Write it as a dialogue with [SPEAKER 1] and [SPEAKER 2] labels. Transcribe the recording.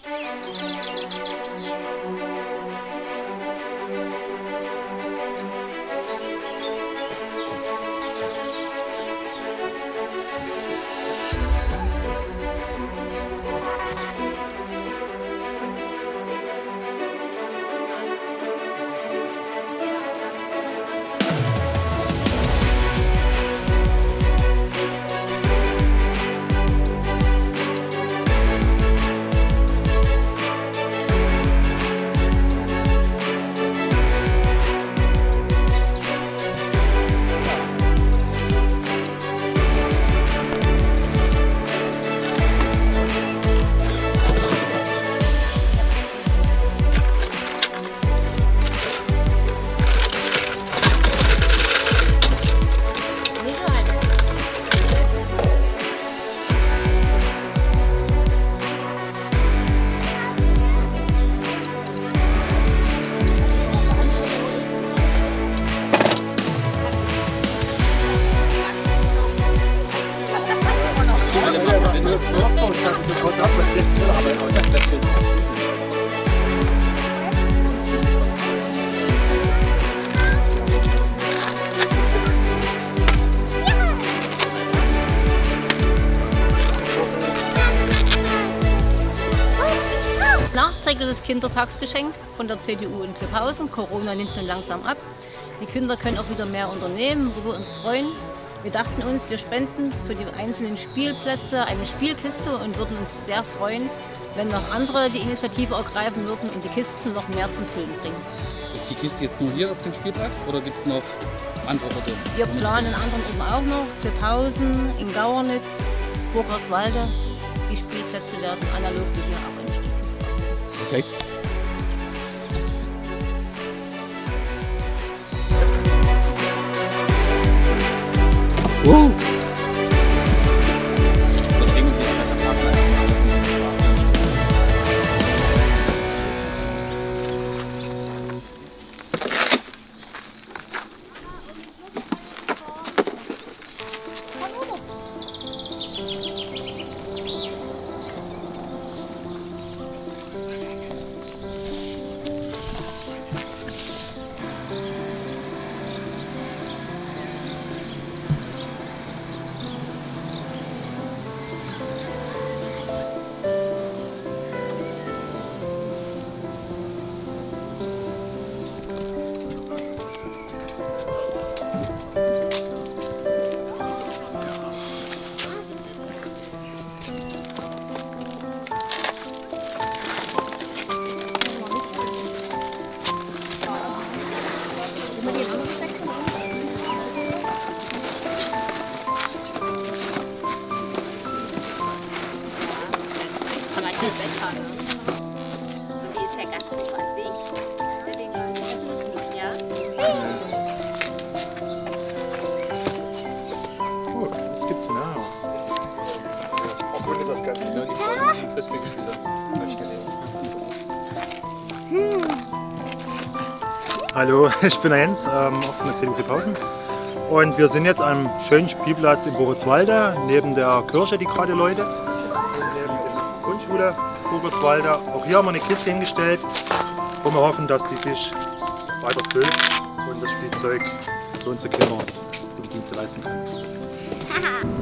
[SPEAKER 1] Nachträgliches Kindertagsgeschenk von der CDU in Klipphausen. Corona nimmt nun langsam ab. Die Kinder können auch wieder mehr unternehmen, worüber wir uns freuen. Wir dachten uns, wir spenden für die einzelnen Spielplätze eine Spielkiste und würden uns sehr freuen, wenn noch andere die Initiative ergreifen würden und die Kisten noch mehr zum Füllen bringen.
[SPEAKER 2] Ist die Kiste jetzt nur hier auf dem Spielplatz oder gibt es noch andere Orte?
[SPEAKER 1] Wir planen in anderen Orten auch noch, Klipphausen, in Gauernitz, Burgerswalde. Die Spielplätze werden analog wie hier auch in Spielkisten.
[SPEAKER 2] Okay. Wow.
[SPEAKER 3] Wie ist der Gasthof an sich? Ja.
[SPEAKER 4] Gut, jetzt gibt's Nahe. Obwohl das Ganze nur die Frisbee gespielt hat. Habe ich gesehen. Hallo, ich bin der Jens, auch von der CDU Klipphausen. Und wir sind jetzt am schönen Spielplatz in Burgerswalde, neben der Kirche, die gerade läutet. Neben der Grundschule Burgerswalde. Auch hier haben wir eine Kiste hingestellt, wo wir hoffen, dass die sich weiter füllt und das Spielzeug für unsere Kinder gute Dienste leisten kann.